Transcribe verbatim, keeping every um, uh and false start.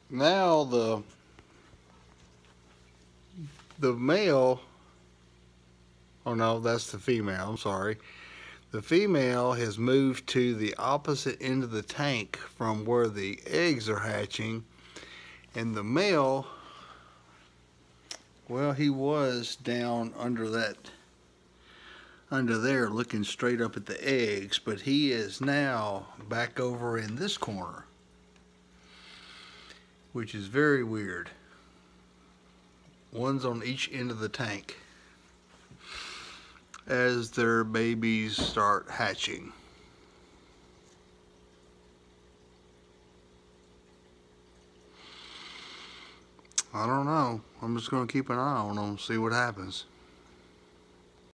now the the male, oh no, that's the female, I'm sorry. The female has moved to the opposite end of the tank from where the eggs are hatching, and the male, well, he was down under that, under there looking straight up at the eggs, but he is now back over in this corner, which is very weird. One's on each end of the tank as their babies start hatching. I don't know. I'm just going to keep an eye on them, see what happens.